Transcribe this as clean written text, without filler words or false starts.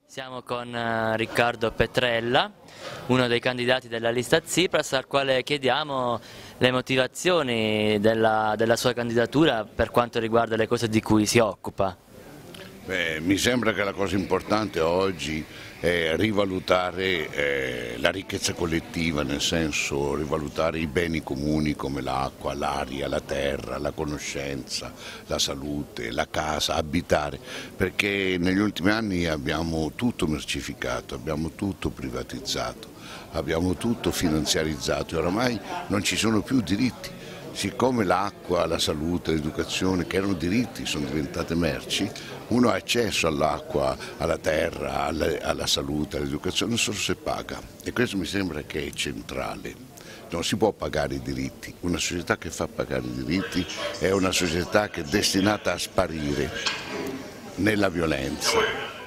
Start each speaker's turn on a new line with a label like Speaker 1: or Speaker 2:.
Speaker 1: Siamo con Riccardo Petrella, uno dei candidati della lista Tsipras, al quale chiediamo le motivazioni della sua candidatura per quanto riguarda le cose di cui si occupa.
Speaker 2: Mi sembra che la cosa importante oggi è rivalutare la ricchezza collettiva, nel senso rivalutare i beni comuni come l'acqua, l'aria, la terra, la conoscenza, la salute, la casa, abitare, perché negli ultimi anni abbiamo tutto mercificato, abbiamo tutto privatizzato, abbiamo tutto finanziarizzato e oramai non ci sono più diritti. Siccome l'acqua, la salute, l'educazione, che erano diritti, sono diventate merci, uno ha accesso all'acqua, alla terra, alla salute, all'educazione solo se paga, e questo mi sembra che è centrale. Non si può pagare i diritti, una società che fa pagare i diritti è una società che è destinata a sparire nella violenza.